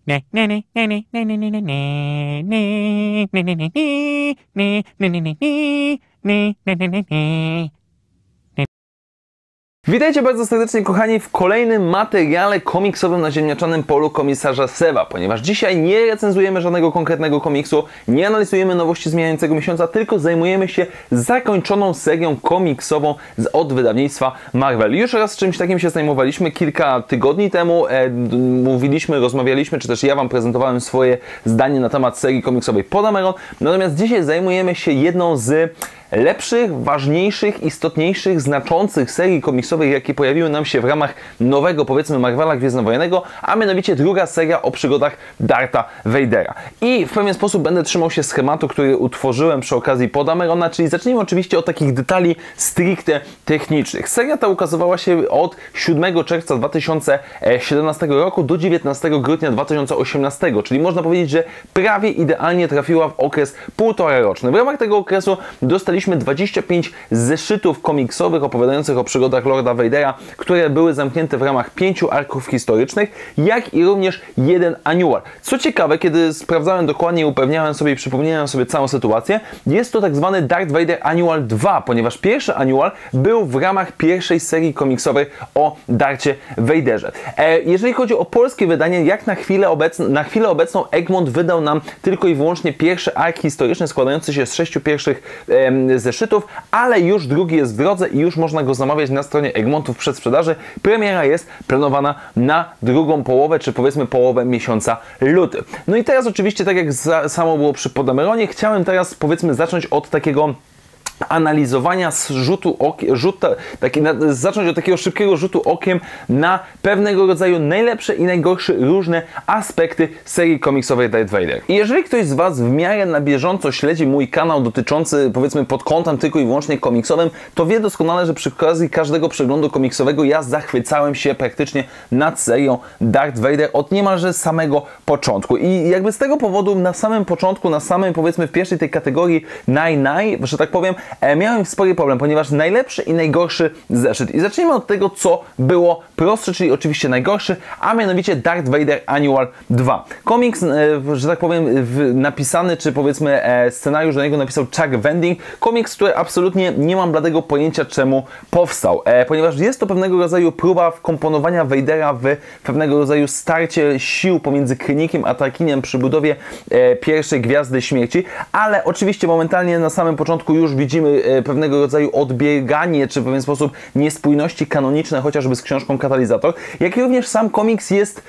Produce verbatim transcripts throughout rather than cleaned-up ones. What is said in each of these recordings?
Witajcie bardzo serdecznie, kochani, w kolejnym materiale komiksowym na ziemniaczanym polu komisarza Seva, ponieważ dzisiaj nie recenzujemy żadnego konkretnego komiksu, nie analizujemy nowości zmieniającego miesiąca, tylko zajmujemy się zakończoną serią komiksową z, od wydawnictwa Marvel. Już raz czymś takim się zajmowaliśmy kilka tygodni temu, e, mówiliśmy, rozmawialiśmy, czy też ja Wam prezentowałem swoje zdanie na temat serii komiksowej Podameron, natomiast dzisiaj zajmujemy się jedną z lepszych, ważniejszych, istotniejszych, znaczących serii komiksowych, jakie pojawiły nam się w ramach nowego, powiedzmy, Marvela Gwiezdnowojennego, a mianowicie druga seria o przygodach Dartha Vadera. I w pewien sposób będę trzymał się schematu, który utworzyłem przy okazji Podamerona, czyli zacznijmy oczywiście od takich detali stricte technicznych. Seria ta ukazywała się od siódmego czerwca dwa tysiące siedemnastego roku do dziewiętnastego grudnia dwa tysiące osiemnastego, czyli można powiedzieć, że prawie idealnie trafiła w okres półtora roczny. W ramach tego okresu dostaliśmy dwadzieścia pięć zeszytów komiksowych opowiadających o przygodach Lorda Vadera, które były zamknięte w ramach pięciu arków historycznych, jak i również jeden annual. Co ciekawe, kiedy sprawdzałem dokładnie, upewniałem sobie i przypomniałem sobie całą sytuację, jest to tak zwany Darth Vader Annual dwa, ponieważ pierwszy annual był w ramach pierwszej serii komiksowej o Darcie Vaderze. E, jeżeli chodzi o polskie wydanie, jak na chwilę, obecn na chwilę obecną Egmont wydał nam tylko i wyłącznie pierwszy ark historyczny składający się z sześciu pierwszych e, zeszytów, ale już drugi jest w drodze i już można go zamawiać na stronie Egmontu w przedsprzedaży. Premiera jest planowana na drugą połowę, czy powiedzmy połowę miesiąca luty. No i teraz oczywiście, tak jak za, samo było przy Podameronie, chciałem teraz powiedzmy zacząć od takiego analizowania z rzutu okiem, rzut, taki, na, zacząć od takiego szybkiego rzutu okiem na pewnego rodzaju najlepsze i najgorsze różne aspekty serii komiksowej Darth Vader. I jeżeli ktoś z Was w miarę na bieżąco śledzi mój kanał dotyczący, powiedzmy, pod kątem tylko i wyłącznie komiksowym, to wie doskonale, że przy okazji każdego przeglądu komiksowego ja zachwycałem się praktycznie nad serią Darth Vader od niemalże samego początku. I jakby z tego powodu na samym początku, na samym, powiedzmy, w pierwszej tej kategorii naj naj, że tak powiem, E, miałem spory problem, ponieważ najlepszy i najgorszy zeszyt. I zacznijmy od tego, co było prostsze, czyli oczywiście najgorszy, a mianowicie Darth Vader Annual dwa. Komiks, e, że tak powiem, w, napisany, czy powiedzmy e, scenariusz do niego napisał Chuck Vending. Komiks, który absolutnie nie mam bladego pojęcia, czemu powstał, e, ponieważ jest to pewnego rodzaju próba wkomponowania Vadera w pewnego rodzaju starcie sił pomiędzy Krynikiem a Tarkiniem przy budowie e, pierwszej Gwiazdy Śmierci, ale oczywiście momentalnie na samym początku już widzimy pewnego rodzaju odbieganie, czy w pewien sposób niespójności kanoniczne, chociażby z książką Katalizator, jak i również sam komiks jest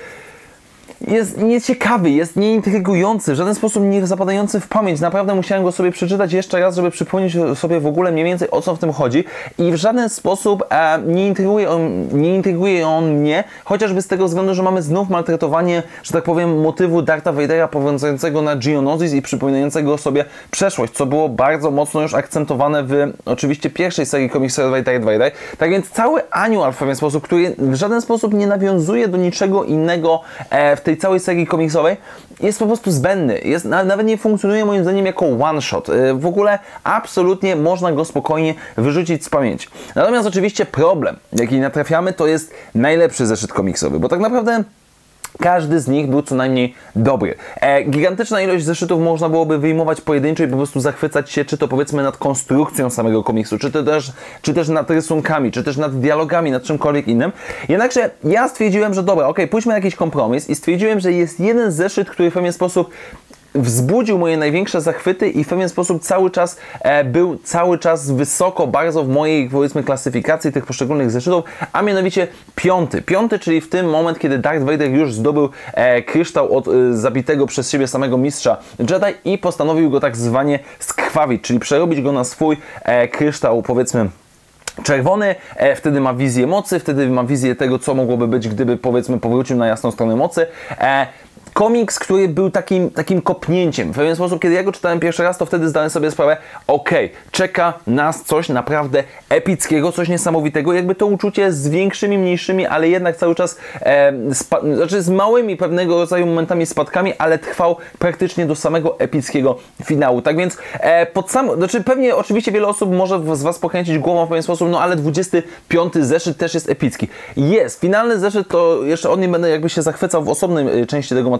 jest nieciekawy, jest nieintrygujący, w żaden sposób nie zapadający w pamięć. Naprawdę musiałem go sobie przeczytać jeszcze raz, żeby przypomnieć sobie w ogóle mniej więcej, o co w tym chodzi, i w żaden sposób e, nie, intryguje on, nie intryguje on mnie, chociażby z tego względu, że mamy znów maltretowanie, że tak powiem, motywu Dartha Vadera powiązującego na Geonosis i przypominającego sobie przeszłość, co było bardzo mocno już akcentowane w oczywiście pierwszej serii komiksowej Darth Vader. Tak więc cały annual w pewien sposób, który w żaden sposób nie nawiązuje do niczego innego e, w tej całej serii komiksowej, jest po prostu zbędny. Jest, nawet nie funkcjonuje moim zdaniem jako one shot. W ogóle absolutnie można go spokojnie wyrzucić z pamięci. Natomiast oczywiście problem, jaki natrafiamy, to jest najlepszy zeszyt komiksowy, bo tak naprawdę każdy z nich był co najmniej dobry. E, gigantyczna ilość zeszytów można byłoby wyjmować pojedynczo i po prostu zachwycać się, czy to powiedzmy nad konstrukcją samego komiksu, czy, to też, czy też nad rysunkami, czy też nad dialogami, nad czymkolwiek innym. Jednakże ja stwierdziłem, że dobra, ok, pójdźmy na jakiś kompromis i stwierdziłem, że jest jeden zeszyt, który w pewien sposób wzbudził moje największe zachwyty i w pewien sposób cały czas e, był cały czas wysoko bardzo w mojej, powiedzmy, klasyfikacji tych poszczególnych zeszytów, a mianowicie piąty. Piąty, czyli w tym moment, kiedy Darth Vader już zdobył e, kryształ od e, zabitego przez siebie samego mistrza Jedi i postanowił go tak zwanie skrwawić, czyli przerobić go na swój e, kryształ, powiedzmy, czerwony, e, wtedy ma wizję mocy, wtedy ma wizję tego, co mogłoby być, gdyby, powiedzmy, powrócił na jasną stronę mocy. E, komiks, który był takim, takim kopnięciem. W pewien sposób, kiedy ja go czytałem pierwszy raz, to wtedy zdałem sobie sprawę, okej, okay, czeka nas coś naprawdę epickiego, coś niesamowitego, jakby to uczucie z większymi, mniejszymi, ale jednak cały czas e, znaczy z małymi pewnego rodzaju momentami, spadkami, ale trwał praktycznie do samego epickiego finału. Tak więc e, pod sam, znaczy pewnie oczywiście wiele osób może z Was pokręcić głową w pewien sposób, no ale dwudziesty piąty zeszyt też jest epicki. Jest. Finalny zeszyt, to jeszcze o nim będę jakby się zachwycał w osobnej części tego materiału,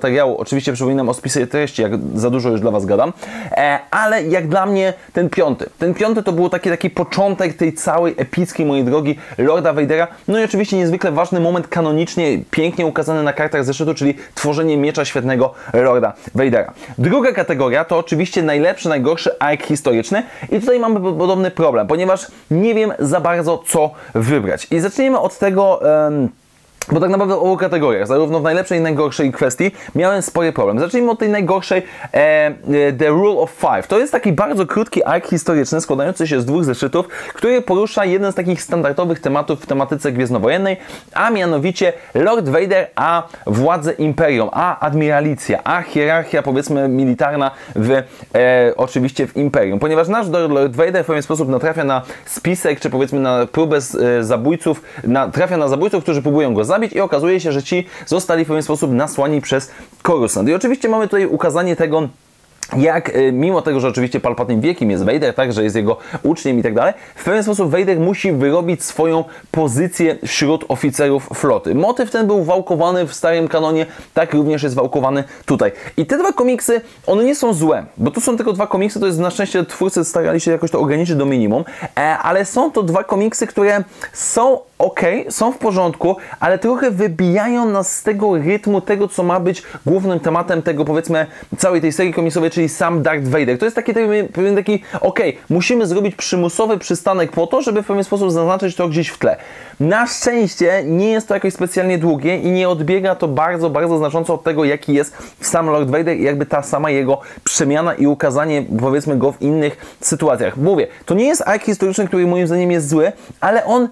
materiału. Oczywiście przypominam o spisie treści, jak za dużo już dla Was gadam, e, ale jak dla mnie ten piąty. Ten piąty to był taki, taki początek tej całej epickiej, mojej drogi, Lorda Vadera. No i oczywiście niezwykle ważny moment kanonicznie, pięknie ukazany na kartach zeszytu, czyli tworzenie miecza świetnego Lorda Vadera. Druga kategoria to oczywiście najlepszy, najgorszy ark historyczny i tutaj mamy podobny problem, ponieważ nie wiem za bardzo co wybrać. I zacznijmy od tego... Um, Bo tak naprawdę w obu kategoriach, zarówno w najlepszej i najgorszej kwestii, miałem spory problem. Zacznijmy od tej najgorszej, e, e, The Rule of Five. To jest taki bardzo krótki ark historyczny, składający się z dwóch zeszytów, który porusza jeden z takich standardowych tematów w tematyce gwiezdnowojennej, a mianowicie Lord Vader, a władze Imperium, a admiralicja, a hierarchia, powiedzmy, militarna w, e, oczywiście w Imperium. Ponieważ nasz Lord Vader w pewien sposób natrafia na spisek, czy powiedzmy na próbę z, e, zabójców, na, trafia na zabójców, którzy próbują go zabić, i okazuje się, że ci zostali w pewien sposób nasłani przez Coruscant. I oczywiście mamy tutaj ukazanie tego, jak mimo tego, że oczywiście Palpatine wie, kim jest Vader, tak, że jest jego uczniem i tak dalej, w pewien sposób Vader musi wyrobić swoją pozycję wśród oficerów floty. Motyw ten był wałkowany w starym kanonie, tak również jest wałkowany tutaj. I te dwa komiksy, one nie są złe, bo tu są tylko dwa komiksy, to jest na szczęście twórcy starali się jakoś to ograniczyć do minimum, ale są to dwa komiksy, które są ok, są w porządku, ale trochę wybijają nas z tego rytmu, tego co ma być głównym tematem tego, powiedzmy, całej tej serii komiksowej, czyli sam Darth Vader. To jest taki, taki, taki ok, musimy zrobić przymusowy przystanek po to, żeby w pewien sposób zaznaczyć to gdzieś w tle. Na szczęście nie jest to jakoś specjalnie długie i nie odbiega to bardzo, bardzo znacząco od tego, jaki jest sam Lord Vader i jakby ta sama jego przemiana i ukazanie, powiedzmy, go w innych sytuacjach. Mówię, to nie jest ark historyczny, który moim zdaniem jest zły, ale on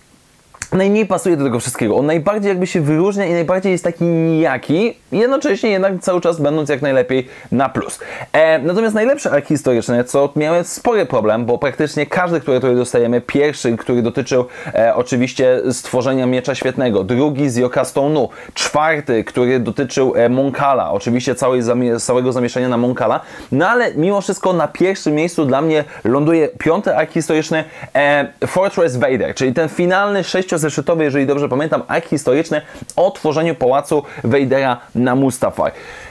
najmniej pasuje do tego wszystkiego. On najbardziej jakby się wyróżnia i najbardziej jest taki nijaki, jednocześnie jednak cały czas będąc jak najlepiej na plus. E, natomiast najlepsze ark historyczne, co miałem spory problem, bo praktycznie każdy, który tutaj dostajemy, pierwszy, który dotyczył e, oczywiście stworzenia miecza świetnego, drugi z Yoka-Stone'u, czwarty, który dotyczył e, Moncala, oczywiście całej zamie całego zamieszania na Moncala, no ale mimo wszystko na pierwszym miejscu dla mnie ląduje piąty ark historyczny, e, Fortress Vader, czyli ten finalny sześciozeszytowy, jeżeli dobrze pamiętam, ark historyczny o tworzeniu pałacu Vadera na Mustafar.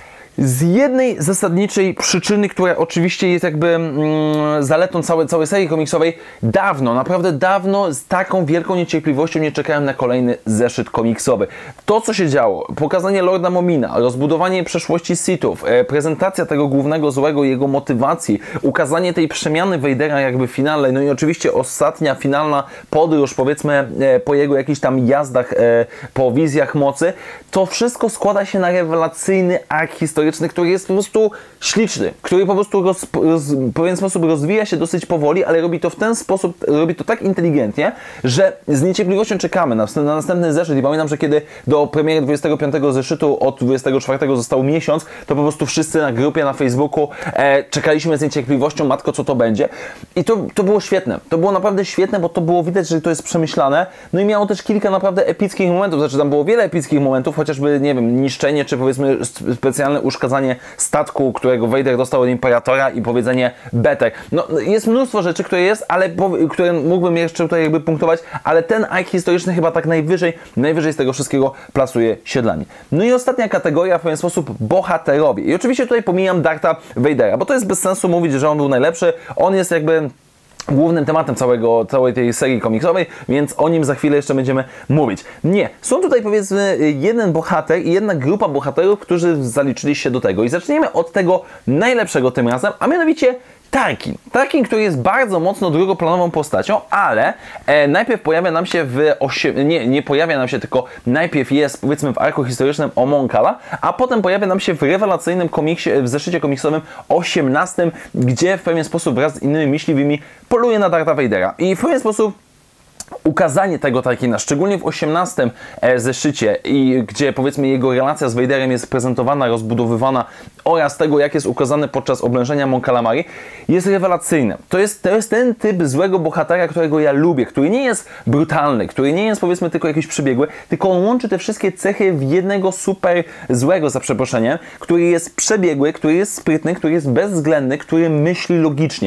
Z jednej zasadniczej przyczyny, która oczywiście jest jakby mm, zaletą całej, całej serii komiksowej, dawno, naprawdę dawno z taką wielką niecierpliwością nie czekałem na kolejny zeszyt komiksowy. To, co się działo, pokazanie Lorda Momina, rozbudowanie przeszłości Sithów, e, prezentacja tego głównego złego, jego motywacji, ukazanie tej przemiany Vadera jakby w finale, no i oczywiście ostatnia, finalna podróż, powiedzmy, e, po jego jakichś tam jazdach, e, po wizjach mocy, to wszystko składa się na rewelacyjny ark historyczny, który jest po prostu śliczny, który po prostu roz, roz, w pewien sposób rozwija się dosyć powoli, ale robi to w ten sposób, robi to tak inteligentnie, że z niecierpliwością czekamy na, na następny zeszyt. I pamiętam, że kiedy do premiery dwudziestego piątego zeszytu od dwudziestego czwartego został miesiąc, to po prostu wszyscy na grupie, na Facebooku e, czekaliśmy z niecierpliwością, matko, co to będzie. I to, to było świetne. To było naprawdę świetne, bo to było widać, że to jest przemyślane. No i miało też kilka naprawdę epickich momentów. Znaczy tam było wiele epickich momentów, chociażby, nie wiem, niszczenie, czy powiedzmy specjalne uszkadzanie statku, którego Vader dostał od Imperatora i powiedzenie betek. No, jest mnóstwo rzeczy, które jest, ale które mógłbym jeszcze tutaj jakby punktować, ale ten ark historyczny chyba tak najwyżej, najwyżej z tego wszystkiego plasuje się dla mnie. No i ostatnia kategoria w pewien sposób bohaterowie. I oczywiście tutaj pomijam Dartha Vadera, bo to jest bez sensu mówić, że on był najlepszy. On jest jakby głównym tematem całego, całej tej serii komiksowej, więc o nim za chwilę jeszcze będziemy mówić. Nie, są tutaj powiedzmy jeden bohater i jedna grupa bohaterów, którzy zaliczyli się do tego. I zacznijmy od tego najlepszego tym razem, a mianowicie Tarkin. Tarkin, który jest bardzo mocno drugoplanową postacią, ale e, najpierw pojawia nam się w... osiem... Nie, nie pojawia nam się, tylko najpierw jest, powiedzmy, w arku historycznym o Moncala, a potem pojawia nam się w rewelacyjnym komiksie, w zeszycie komiksowym osiemnastym, gdzie w pewien sposób wraz z innymi myśliwymi poluje na Dartha Vadera. I w pewien sposób ukazanie tego Tarkina, szczególnie w osiemnastym zeszycie, i gdzie powiedzmy jego relacja z Vaderem jest prezentowana, rozbudowywana, oraz tego, jak jest ukazane podczas oblężenia Mon Calamari, jest rewelacyjne. To jest, to jest ten typ złego bohatera, którego ja lubię, który nie jest brutalny, który nie jest powiedzmy tylko jakiś przebiegły, tylko on łączy te wszystkie cechy w jednego super złego, za przeproszeniem, który jest przebiegły, który jest sprytny, który jest bezwzględny, który myśli logicznie.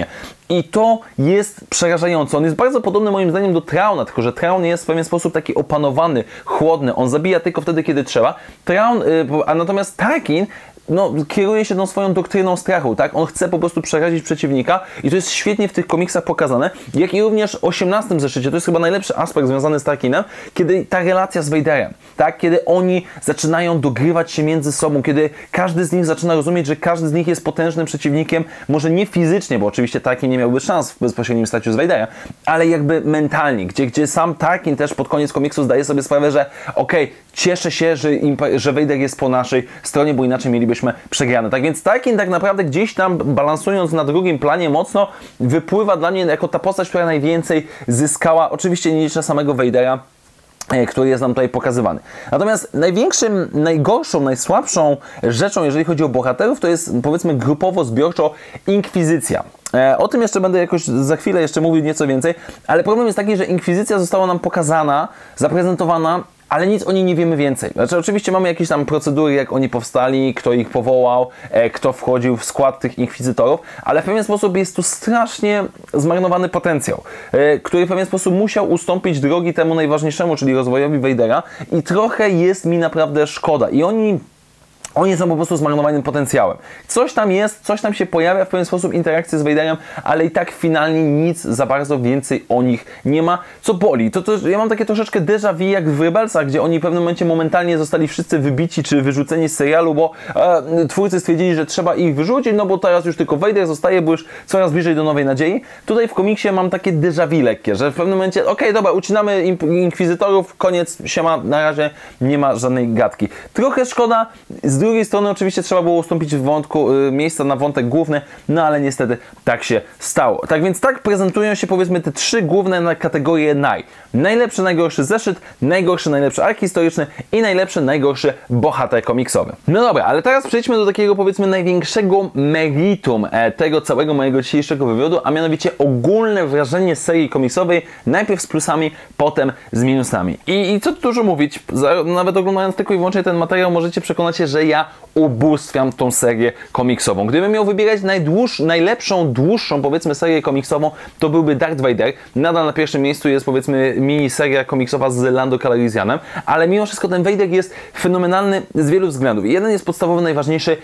I to jest przerażające. On jest bardzo podobny moim zdaniem do Trauna, tylko że Traun jest w pewien sposób taki opanowany, chłodny. On zabija tylko wtedy, kiedy trzeba. Traun, a natomiast Tarkin no, kieruje się tą swoją doktryną strachu, tak? On chce po prostu przerazić przeciwnika i to jest świetnie w tych komiksach pokazane, jak i również w osiemnastym zeszycie. To jest chyba najlepszy aspekt związany z Tarkinem, kiedy ta relacja z Vaderem, tak? Kiedy oni zaczynają dogrywać się między sobą, kiedy każdy z nich zaczyna rozumieć, że każdy z nich jest potężnym przeciwnikiem, może nie fizycznie, bo oczywiście Tarkin nie miałby szans w bezpośrednim starciu z Vaderem, ale jakby mentalnie, gdzie, gdzie sam Tarkin też pod koniec komiksu zdaje sobie sprawę, że okej, okay, cieszę się, że, że Vader jest po naszej stronie, bo inaczej mielibyśmy przegrane. Tak więc Tarkin tak naprawdę gdzieś tam balansując na drugim planie mocno wypływa dla mnie jako ta postać, która najwięcej zyskała. Oczywiście nie liczę samego Vadera, który jest nam tutaj pokazywany. Natomiast największym, najgorszą, najsłabszą rzeczą, jeżeli chodzi o bohaterów, to jest powiedzmy grupowo, zbiorczo Inkwizycja. E, o tym jeszcze będę jakoś za chwilę jeszcze mówił nieco więcej, ale problem jest taki, że Inkwizycja została nam pokazana, zaprezentowana, ale nic o niej nie wiemy więcej. Znaczy oczywiście mamy jakieś tam procedury, jak oni powstali, kto ich powołał, e, kto wchodził w skład tych inkwizytorów, ale w pewien sposób jest tu strasznie zmarnowany potencjał, e, który w pewien sposób musiał ustąpić drogi temu najważniejszemu, czyli rozwojowi Vadera i trochę jest mi naprawdę szkoda. I oni Oni są po prostu zmarnowanym potencjałem. Coś tam jest, coś tam się pojawia w pewien sposób interakcje z Vaderem, ale i tak finalnie nic za bardzo więcej o nich nie ma, co boli. To, to, ja mam takie troszeczkę déjà vu jak w Rebelsach, gdzie oni w pewnym momencie momentalnie zostali wszyscy wybici czy wyrzuceni z serialu, bo e, twórcy stwierdzili, że trzeba ich wyrzucić, no bo teraz już tylko Vader zostaje, bo już coraz bliżej do Nowej Nadziei. Tutaj w komiksie mam takie déjà vu lekkie, że w pewnym momencie, okej, okay, dobra, ucinamy inkwizytorów, koniec, siema, na razie nie ma żadnej gadki. Trochę szkoda, z Z drugiej strony oczywiście trzeba było ustąpić w wątku, y, miejsca na wątek główny, no ale niestety tak się stało. Tak więc tak prezentują się powiedzmy te trzy główne kategorie naj. Najlepszy, najgorszy zeszyt, najgorszy, najlepszy ark historyczny i najlepszy, najgorszy bohater komiksowy. No dobra, ale teraz przejdźmy do takiego powiedzmy największego meritum e, tego całego mojego dzisiejszego wywiadu, a mianowicie ogólne wrażenie serii komiksowej, najpierw z plusami, potem z minusami. I, i co tu dużo mówić, za, nawet oglądając tylko i wyłącznie ten materiał możecie przekonać się, że ja ubóstwiam tą serię komiksową. Gdybym miał wybierać najdłuż, najlepszą, dłuższą powiedzmy serię komiksową, to byłby Darth Vader. Nadal na pierwszym miejscu jest powiedzmy miniseria komiksowa z Lando Calrissianem, ale mimo wszystko ten Vader jest fenomenalny z wielu względów. Jeden jest podstawowy, najważniejszy: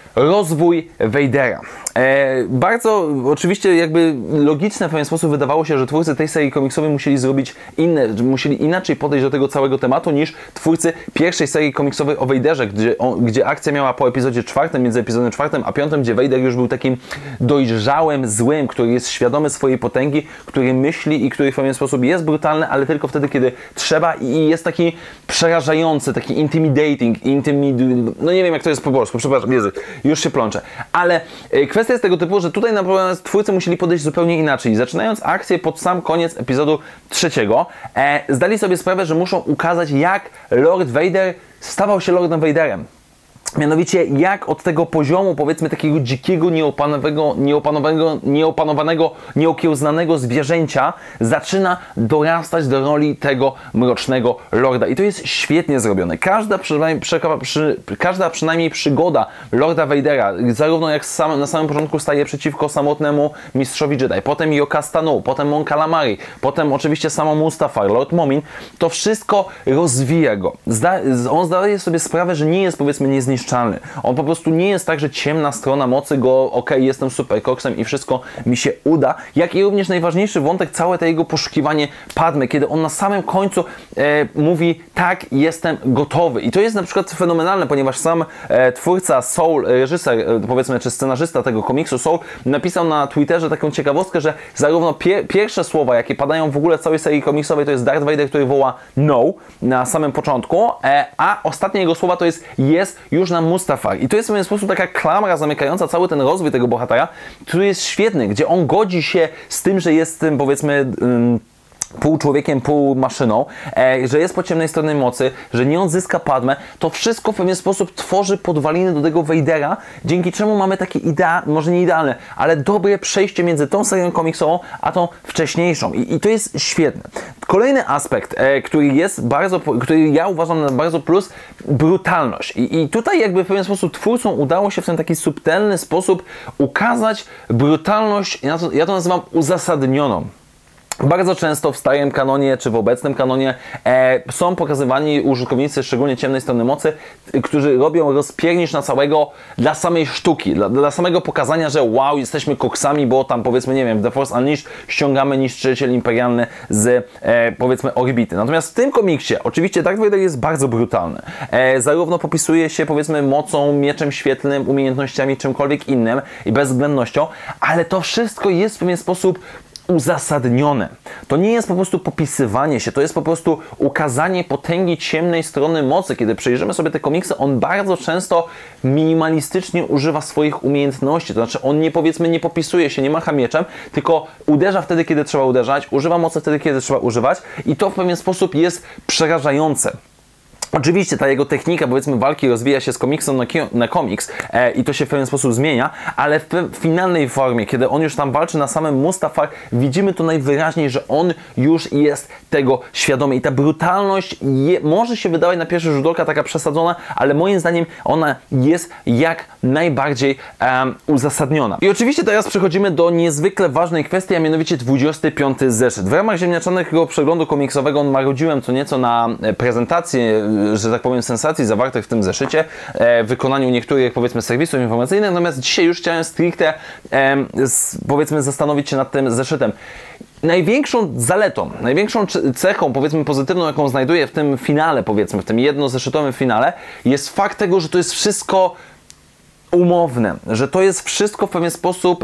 rozwój Vadera. E, bardzo oczywiście jakby logiczne w pewien sposób wydawało się, że twórcy tej serii komiksowej musieli zrobić inne, musieli inaczej podejść do tego całego tematu niż twórcy pierwszej serii komiksowej o Vaderze, gdzie, on, gdzie akcja miała po epizodzie czwartym, między epizodem czwartym a piątym, gdzie Vader już był takim dojrzałym złym, który jest świadomy swojej potęgi, który myśli i który w pewien sposób jest brutalny, ale tylko wtedy, kiedy trzeba i jest taki przerażający, taki intimidating, intimid... no nie wiem jak to jest po polsku, przepraszam, język, już się plączę, ale kwestia jest tego typu, że tutaj naprawdę twórcy musieli podejść zupełnie inaczej. Zaczynając akcję pod sam koniec epizodu trzeciego, e, zdali sobie sprawę, że muszą ukazać, jak Lord Vader stawał się Lordem Vaderem. Mianowicie jak od tego poziomu powiedzmy takiego dzikiego, nieopanowanego, nieopanowanego, nieopanowanego, nieokiełznanego zwierzęcia zaczyna dorastać do roli tego mrocznego lorda. I to jest świetnie zrobione. Każda przynajmniej, przy, przy, każda przynajmniej przygoda Lorda Vadera, zarówno jak sam, na samym początku staje przeciwko samotnemu mistrzowi Jedi, potem Yokka Tanu, potem Mon Calamari, potem oczywiście samo Mustafar, Lord Momin, to wszystko rozwija go. Zda, on zdaje sobie sprawę, że nie jest powiedzmy niezniszczalny. On po prostu nie jest tak, że ciemna strona mocy go, ok, jestem super koksem i wszystko mi się uda, jak i również najważniejszy wątek, całe to jego poszukiwanie Padmy, kiedy on na samym końcu e, mówi, tak, jestem gotowy. I to jest na przykład fenomenalne, ponieważ sam e, twórca Soul, reżyser, e, powiedzmy, czy scenarzysta tego komiksu Soul, napisał na Twitterze taką ciekawostkę, że zarówno pie pierwsze słowa, jakie padają w ogóle w całej serii komiksowej, to jest Darth Vader, który woła no na samym początku, e, a ostatnie jego słowa to jest jest już na Mustafar. I to jest w pewien sposób taka klamra zamykająca cały ten rozwój tego bohatera, który jest świetny, gdzie on godzi się z tym, że jest tym powiedzmy pół człowiekiem, pół maszyną, e, że jest po ciemnej stronie mocy, że nie odzyska Padmę, to wszystko w pewien sposób tworzy podwaliny do tego Vadera, dzięki czemu mamy takie idea, może nie idealne, ale dobre przejście między tą serią komiksową, a tą wcześniejszą. I, i to jest świetne. Kolejny aspekt, e, który jest bardzo, który ja uważam za bardzo plus, brutalność. I, I tutaj jakby w pewien sposób twórcom udało się w ten taki subtelny sposób ukazać brutalność, ja to, ja to nazywam uzasadnioną. Bardzo często w starym kanonie, czy w obecnym kanonie e, są pokazywani użytkownicy, szczególnie ciemnej strony mocy, którzy robią rozpiernicz na całego dla samej sztuki, dla, dla samego pokazania, że wow, jesteśmy koksami, bo tam powiedzmy, nie wiem, w The Force Unleashed ściągamy niszczyciel imperialny z e, powiedzmy orbity. Natomiast w tym komiksie oczywiście Darth Vader jest bardzo brutalny. E, zarówno popisuje się powiedzmy mocą, mieczem świetlnym, umiejętnościami, czymkolwiek innym i bezwzględnością, ale to wszystko jest w pewien sposób uzasadnione. To nie jest po prostu popisywanie się, to jest po prostu ukazanie potęgi ciemnej strony mocy. Kiedy przejrzymy sobie te komiksy, on bardzo często minimalistycznie używa swoich umiejętności. To znaczy on nie powiedzmy nie popisuje się, nie macha mieczem, tylko uderza wtedy, kiedy trzeba uderzać, używa mocy wtedy, kiedy trzeba używać i to w pewien sposób jest przerażające. Oczywiście ta jego technika, powiedzmy, walki rozwija się z komiksu na, na komiks e, i to się w pewien sposób zmienia, ale w, w finalnej formie, kiedy on już tam walczy na samym Mustafar, widzimy to najwyraźniej, że on już jest tego świadomy i ta brutalność je, może się wydawać na pierwszy rzut oka taka przesadzona, ale moim zdaniem ona jest jak najbardziej um, uzasadniona. I oczywiście teraz przechodzimy do niezwykle ważnej kwestii, a mianowicie dwudziesty piąty zeszyt. W ramach ziemniaczanego przeglądu komiksowego marudziłem co nieco na prezentację, że tak powiem, sensacji zawartych w tym zeszycie, e, w wykonaniu niektórych, powiedzmy, serwisów informacyjnych, natomiast dzisiaj już chciałem stricte, e, z, powiedzmy, zastanowić się nad tym zeszytem. Największą zaletą, największą cechą, powiedzmy, pozytywną, jaką znajduję w tym finale, powiedzmy, w tym jednozeszytowym finale, jest fakt tego, że to jest wszystko umowne, że to jest wszystko w pewien sposób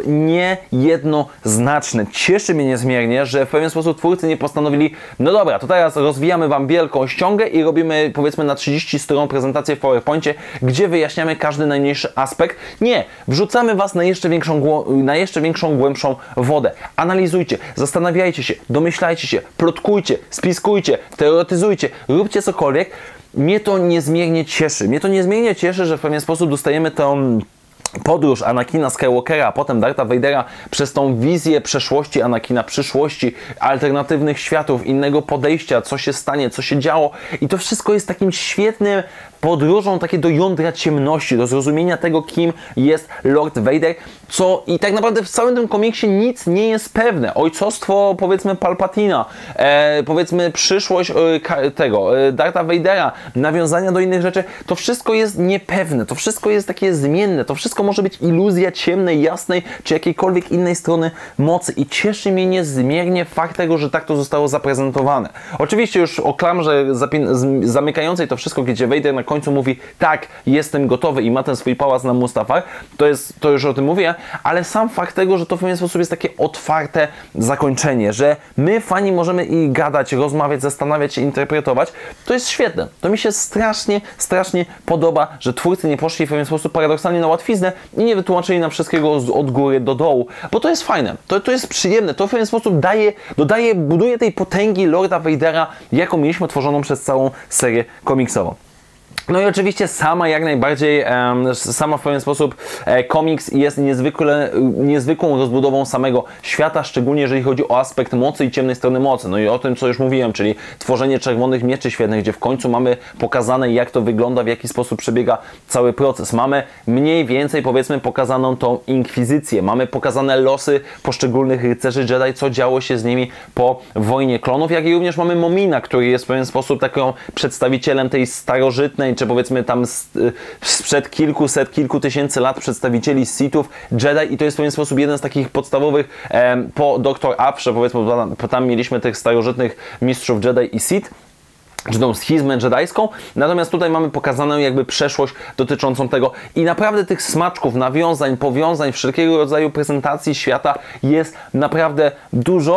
niejednoznaczne. Cieszy mnie niezmiernie, że w pewien sposób twórcy nie postanowili, no dobra, to teraz rozwijamy Wam wielką ściągę i robimy powiedzmy na trzydzieści stron prezentację w PowerPoincie, gdzie wyjaśniamy każdy najmniejszy aspekt. Nie, wrzucamy Was na jeszcze większą, na jeszcze większą, głębszą wodę. Analizujcie, zastanawiajcie się, domyślajcie się, plotkujcie, spiskujcie, teoretyzujcie, róbcie cokolwiek. Mnie to niezmiernie cieszy. Mnie to niezmiernie cieszy, że w pewien sposób dostajemy tą podróż Anakina Skywalkera, a potem Dartha Vadera przez tą wizję przeszłości Anakina, przyszłości, alternatywnych światów, innego podejścia, co się stanie, co się działo. I to wszystko jest takim świetnym podróżą takie do jądra ciemności, do zrozumienia tego, kim jest Lord Vader, co i tak naprawdę w całym tym komiksie nic nie jest pewne. Ojcostwo, powiedzmy, Palpatina, e, powiedzmy, przyszłość e, tego, e, Dartha Vadera, nawiązania do innych rzeczy, to wszystko jest niepewne, to wszystko jest takie zmienne, to wszystko może być iluzja ciemnej, jasnej, czy jakiejkolwiek innej strony mocy i cieszy mnie niezmiernie fakt tego, że tak to zostało zaprezentowane. Oczywiście już o klamrze zamykającej to wszystko, gdzie Vader na końcu mówi, tak, jestem gotowy i ma ten swój pałac na Mustafar, to jest, to już o tym mówię, ale sam fakt tego, że to w pewien sposób jest takie otwarte zakończenie, że my fani możemy i gadać, rozmawiać, zastanawiać się, interpretować, to jest świetne. To mi się strasznie, strasznie podoba, że twórcy nie poszli w pewien sposób paradoksalnie na łatwiznę i nie wytłumaczyli nam wszystkiego od góry do dołu, bo to jest fajne, to, to jest przyjemne, to w pewien sposób daje, dodaje, buduje tej potęgi Lorda Vadera, jaką mieliśmy tworzoną przez całą serię komiksową. No i oczywiście sama jak najbardziej, um, sama w pewien sposób e, komiks jest niezwykle, niezwykłą rozbudową samego świata, szczególnie jeżeli chodzi o aspekt mocy i ciemnej strony mocy. No i o tym, co już mówiłem, czyli tworzenie czerwonych mieczy świetnych, gdzie w końcu mamy pokazane, jak to wygląda, w jaki sposób przebiega cały proces. Mamy mniej więcej, powiedzmy, pokazaną tą inkwizycję. Mamy pokazane losy poszczególnych rycerzy Jedi, co działo się z nimi po wojnie klonów, jak i również mamy Momina, który jest w pewien sposób taką przedstawicielem tej starożytnej, czy powiedzmy tam sprzed kilkuset, kilku tysięcy lat przedstawicieli Sithów, Jedi i to jest w pewien sposób jeden z takich podstawowych e, po doktor Afrze, powiedzmy, bo tam mieliśmy tych starożytnych mistrzów Jedi i Sith, czy tą schizmę jedajską, natomiast tutaj mamy pokazaną jakby przeszłość dotyczącą tego i naprawdę tych smaczków, nawiązań, powiązań, wszelkiego rodzaju prezentacji świata jest naprawdę dużo.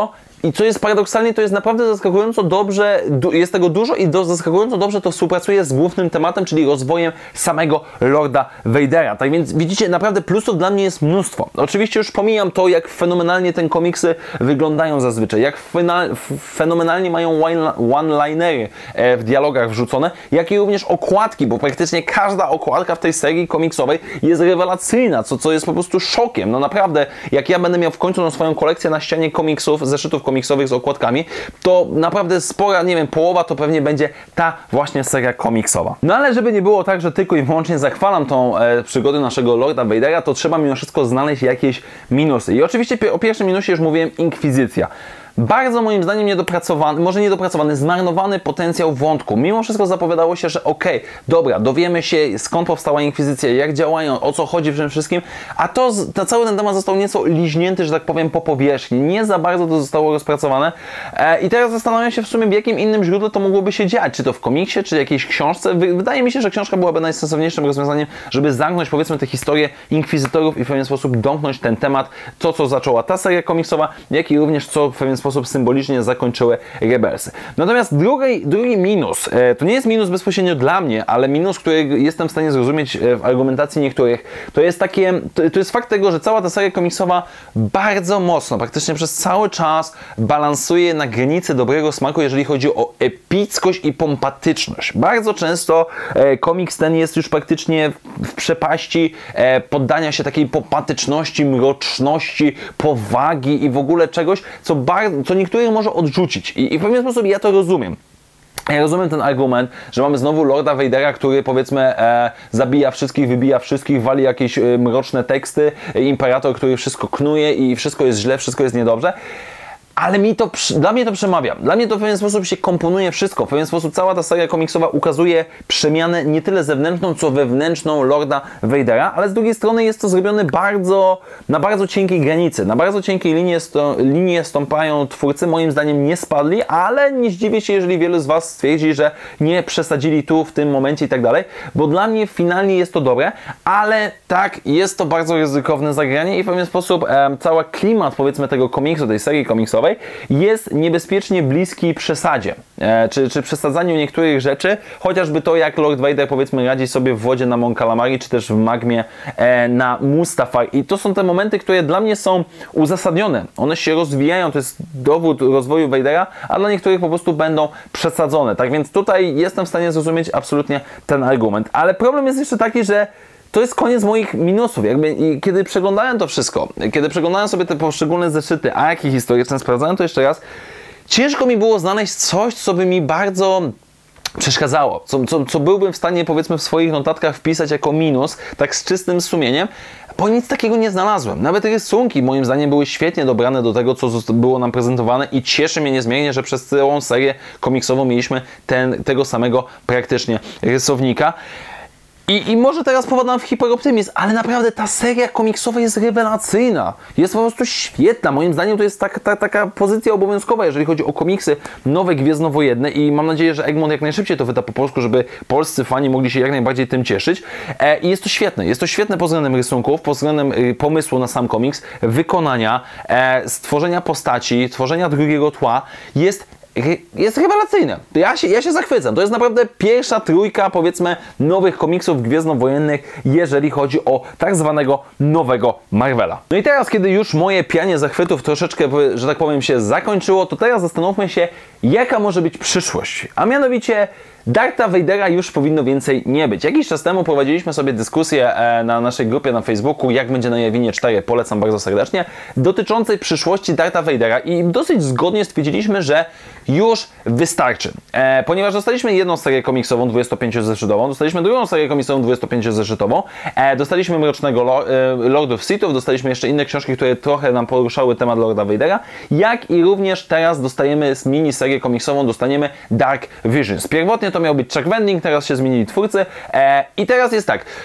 I co jest paradoksalnie, to jest naprawdę zaskakująco dobrze, jest tego dużo i do, zaskakująco dobrze to współpracuje z głównym tematem, czyli rozwojem samego Lorda Vadera. Tak więc widzicie, naprawdę plusów dla mnie jest mnóstwo. Oczywiście już pomijam to, jak fenomenalnie te komiksy wyglądają zazwyczaj, jak fenomenalnie mają one-linery w dialogach wrzucone, jak i również okładki, bo praktycznie każda okładka w tej serii komiksowej jest rewelacyjna, co, co jest po prostu szokiem. No naprawdę, jak ja będę miał w końcu na swoją kolekcję na ścianie komiksów, zeszytów komiksowych z okładkami, to naprawdę spora, nie wiem, połowa to pewnie będzie ta właśnie seria komiksowa. No ale żeby nie było tak, że tylko i wyłącznie zachwalam tą e, przygodę naszego Lorda Vadera, to trzeba mimo wszystko znaleźć jakieś minusy. I oczywiście o pierwszym minusie już mówiłem, Inkwizycja. Bardzo moim zdaniem niedopracowany, może niedopracowany, zmarnowany potencjał wątku. Mimo wszystko zapowiadało się, że okej, okay, dobra, dowiemy się, skąd powstała Inkwizycja, jak działają, o co chodzi w tym wszystkim, a to, to cały ten temat został nieco liźnięty, że tak powiem, po powierzchni. Nie za bardzo to zostało rozpracowane e, i teraz zastanawiam się w sumie, w jakim innym źródle to mogłoby się dziać, czy to w komiksie, czy jakiejś książce. Wydaje mi się, że książka byłaby najsensowniejszym rozwiązaniem, żeby zamknąć, powiedzmy, tę historię inkwizytorów i w pewien sposób domknąć ten temat, to co zaczęła ta seria komiksowa, jak i również co w pewien sposób symbolicznie zakończyły Rebelsy. Natomiast drugi, drugi minus, e, to nie jest minus bezpośrednio dla mnie, ale minus, który jestem w stanie zrozumieć e, w argumentacji niektórych, to jest takie, to, to jest fakt tego, że cała ta seria komiksowa bardzo mocno, praktycznie przez cały czas balansuje na granicy dobrego smaku, jeżeli chodzi o epickość i pompatyczność. Bardzo często e, komiks ten jest już praktycznie w, w przepaści e, poddania się takiej pompatyczności, mroczności, powagi i w ogóle czegoś, co bardzo, co niektórych może odrzucić. I, I w pewien sposób ja to rozumiem. Ja rozumiem ten argument, że mamy znowu Lorda Vadera, który powiedzmy e, zabija wszystkich, wybija wszystkich, wali jakieś e, mroczne teksty, e, imperator, który wszystko knuje i wszystko jest źle, wszystko jest niedobrze. Ale mi to, dla mnie to przemawia. Dla mnie to w pewien sposób się komponuje wszystko. W pewien sposób cała ta seria komiksowa ukazuje przemianę nie tyle zewnętrzną, co wewnętrzną Lorda Vadera, ale z drugiej strony jest to zrobione bardzo, na bardzo cienkiej granicy. Na bardzo cienkiej linie, sto, linie stąpają twórcy. Moim zdaniem nie spadli, ale nie zdziwię się, jeżeli wielu z Was stwierdzi, że nie przesadzili tu, w tym momencie i tak dalej, bo dla mnie finalnie jest to dobre, ale tak, jest to bardzo ryzykowne zagranie i w pewien sposób e, cały klimat, powiedzmy, tego komiksu, tej serii komiksowej jest niebezpiecznie bliski przesadzie, e, czy, czy przesadzaniu niektórych rzeczy, chociażby to, jak Lord Vader, powiedzmy, radzi sobie w wodzie na Mon Calamari, czy też w magmie e, na Mustafar. I to są te momenty, które dla mnie są uzasadnione. One się rozwijają, to jest dowód rozwoju Vadera, a dla niektórych po prostu będą przesadzone. Tak więc tutaj jestem w stanie zrozumieć absolutnie ten argument. Ale problem jest jeszcze taki, że to jest koniec moich minusów. Jakby, i kiedy przeglądałem to wszystko, kiedy przeglądałem sobie te poszczególne zeszyty, a jakie historyczne, sprawdzałem to jeszcze raz, ciężko mi było znaleźć coś, co by mi bardzo przeszkadzało, co, co, co byłbym w stanie, powiedzmy, w swoich notatkach wpisać jako minus, tak z czystym sumieniem, bo nic takiego nie znalazłem. Nawet rysunki moim zdaniem były świetnie dobrane do tego, co było nam prezentowane i cieszy mnie niezmiernie, że przez całą serię komiksową mieliśmy ten, tego samego praktycznie rysownika. I, I może teraz popadam w hiperoptymizm, ale naprawdę ta seria komiksowa jest rewelacyjna. Jest po prostu świetna. Moim zdaniem to jest tak, ta, taka pozycja obowiązkowa, jeżeli chodzi o komiksy nowe, gwiezdnowojenne i mam nadzieję, że Egmont jak najszybciej to wyda po polsku, żeby polscy fani mogli się jak najbardziej tym cieszyć. E, I jest to świetne. Jest to świetne pod względem rysunków, pod względem y, pomysłu na sam komiks, wykonania, e, stworzenia postaci, tworzenia drugiego tła. Jest Jest rewelacyjne. Ja się, ja się zachwycam. To jest naprawdę pierwsza trójka, powiedzmy, nowych komiksów gwiezdnowojennych, jeżeli chodzi o tak zwanego nowego Marvela. No i teraz, kiedy już moje pianie zachwytów troszeczkę, że tak powiem, się zakończyło, to teraz zastanówmy się, jaka może być przyszłość. A mianowicie Dartha Vadera już powinno więcej nie być. Jakiś czas temu prowadziliśmy sobie dyskusję na naszej grupie na Facebooku, jak będzie na Jawinie cztery, polecam bardzo serdecznie, dotyczącej przyszłości Dartha Vadera i dosyć zgodnie stwierdziliśmy, że już wystarczy. E, ponieważ dostaliśmy jedną serię komiksową dwudziestopięciozeszytową, dostaliśmy drugą serię komiksową dwudziestopięciozeszytową, e, dostaliśmy Mrocznego Lo e, Lordów Sithów, dostaliśmy jeszcze inne książki, które trochę nam poruszały temat Lorda Vadera, jak i również teraz dostajemy z miniserię komiksową, dostaniemy Dark Visions. Pierwotnie to miał być Chuck Wendig, teraz się zmienili twórcy e, i teraz jest tak.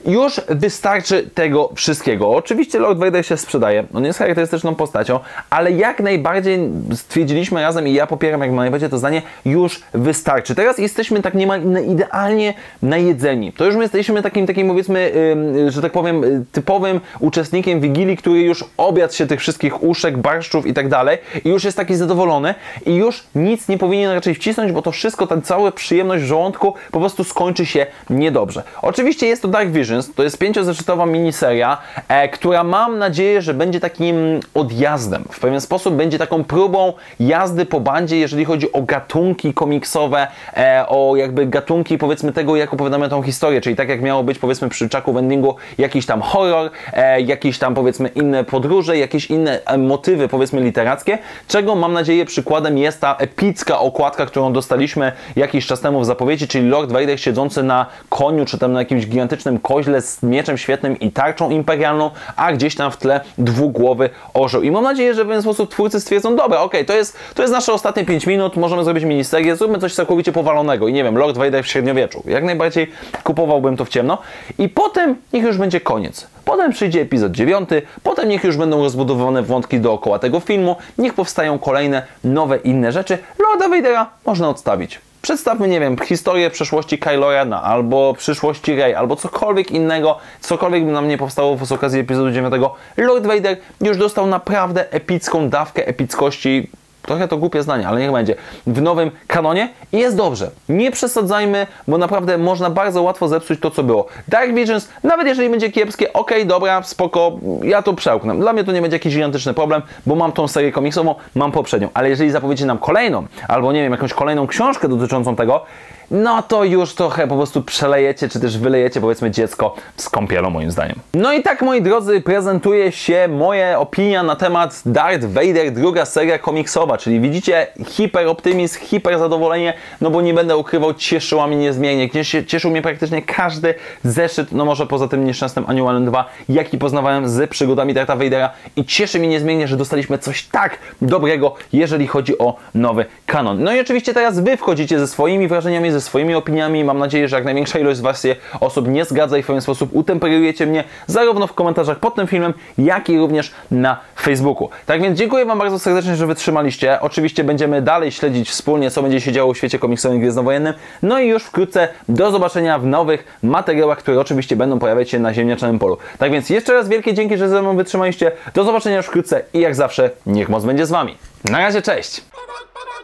już wystarczy tego wszystkiego. Oczywiście Lord Vader się sprzedaje, on jest charakterystyczną postacią, ale jak najbardziej stwierdziliśmy razem i ja popieram jak najbardziej to zdanie, już wystarczy. Teraz jesteśmy tak niemal idealnie najedzeni. To już my jesteśmy takim, takim powiedzmy, yy, że tak powiem, typowym uczestnikiem Wigilii, który już obiad się tych wszystkich uszek, barszczów i tak dalej i już jest taki zadowolony i już nic nie powinien raczej wcisnąć, bo to wszystko, ta cała przyjemność w żołądku po prostu skończy się niedobrze. Oczywiście jest to Dark Visions, to jest pięciozeszytowa miniseria, e, która mam nadzieję, że będzie takim odjazdem. W pewien sposób będzie taką próbą jazdy po bandzie, jeżeli chodzi o gatunki komiksowe, e, o jakby gatunki powiedzmy tego, jak opowiadamy tą historię, czyli tak jak miało być powiedzmy przy Chucku w endingu jakiś tam horror, e, jakiś tam powiedzmy inne podróże, jakieś inne e, motywy powiedzmy literackie, czego mam nadzieję przykładem jest ta epicka okładka, którą dostaliśmy jakiś czas temu w zapowiedzi, czyli Lord Vader siedzący na koniu, czy tam na jakimś gigantycznym koźle z mieczem świetnym i tarczą imperialną, a gdzieś tam w tle dwugłowy orzeł. I mam nadzieję, że w ten sposób twórcy stwierdzą, dobra, okej, okay, to, jest, to jest nasze ostatnie pięć minut, możemy zrobić miniserię, zróbmy coś całkowicie powalonego i nie wiem, Lord Vader w średniowieczu. Jak najbardziej kupowałbym to w ciemno i potem niech już będzie koniec. Potem przyjdzie epizod dziewiąty, potem niech już będą rozbudowane wątki dookoła tego filmu, niech powstają kolejne, nowe, inne rzeczy. Lorda Vadera można odstawić. Przedstawmy, nie wiem, historię przeszłości Kylo Rena, albo przyszłości Rey, albo cokolwiek innego, cokolwiek by nam nie powstało z okazji epizodu dziewiątego. Lord Vader już dostał naprawdę epicką dawkę epickości. Trochę to głupie zdanie, ale niech będzie. W nowym kanonie i jest dobrze. Nie przesadzajmy, bo naprawdę można bardzo łatwo zepsuć to, co było. Dark Visions, nawet jeżeli będzie kiepskie, okej, okay, dobra, spoko, ja to przełknę. Dla mnie to nie będzie jakiś gigantyczny problem, bo mam tą serię komiksową, mam poprzednią. Ale jeżeli zapowiecie nam kolejną, albo nie wiem, jakąś kolejną książkę dotyczącą tego, no to już trochę po prostu przelejecie, czy też wylejecie, powiedzmy, dziecko z kąpielą, moim zdaniem. No i tak, moi drodzy, prezentuje się moja opinia na temat Darth Vader, druga seria komiksowa, czyli widzicie hiperoptymizm, hiper zadowolenie, no bo nie będę ukrywał, cieszyła mnie niezmiernie. Cieszył mnie praktycznie każdy zeszyt, no może poza tym nieszczęsnym Annualem dwa, jaki poznawałem z przygodami Dartha Vadera i cieszy mnie niezmiernie, że dostaliśmy coś tak dobrego, jeżeli chodzi o nowy kanon. No i oczywiście teraz wy wchodzicie ze swoimi wrażeniami, ze swoimi opiniami. Mam nadzieję, że jak największa ilość z was się osób nie zgadza i w pewien sposób utemperujecie mnie zarówno w komentarzach pod tym filmem, jak i również na Facebooku. Tak więc dziękuję wam bardzo serdecznie, że wytrzymaliście. Oczywiście będziemy dalej śledzić wspólnie, co będzie się działo w świecie komiksowym gwiezdnowojennym. No i już wkrótce do zobaczenia w nowych materiałach, które oczywiście będą pojawiać się na ziemniaczanym polu. Tak więc jeszcze raz wielkie dzięki, że ze mną wytrzymaliście. Do zobaczenia już wkrótce i jak zawsze niech moc będzie z wami. Na razie, cześć!